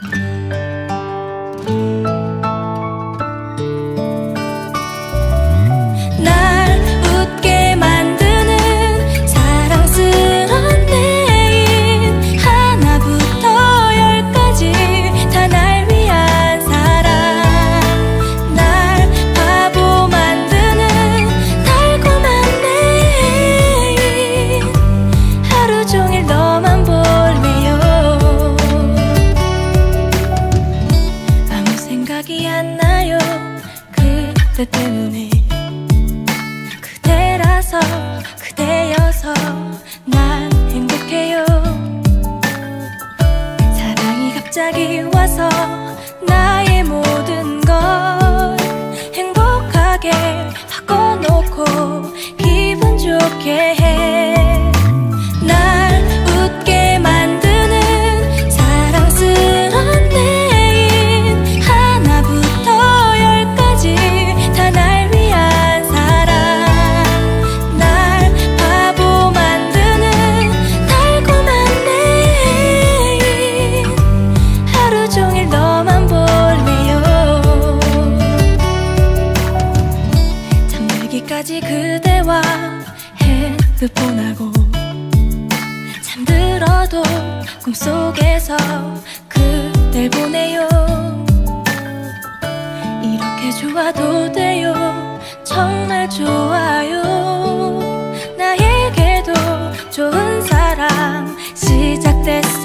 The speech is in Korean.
그대 때문에 그대라서 그대여서 난 행복해요. 사랑이 갑자기 와서 나의 모든 걸 행복하게 바꿔놓고 기분 좋게 해. 날 웃게 만드는 사랑스런 내일 하나부터 열까지 다 날 위한 사랑. 날 바보 만드는 달콤한 내일 하루 종일 너만 볼래요. 잠들기까지 그대와 핸드폰하고 잠들어도 꿈속에서 그댈 보내요. 이렇게 좋아도 돼요. 정말 좋아요. 나에게도 좋은 사랑 시작됐어.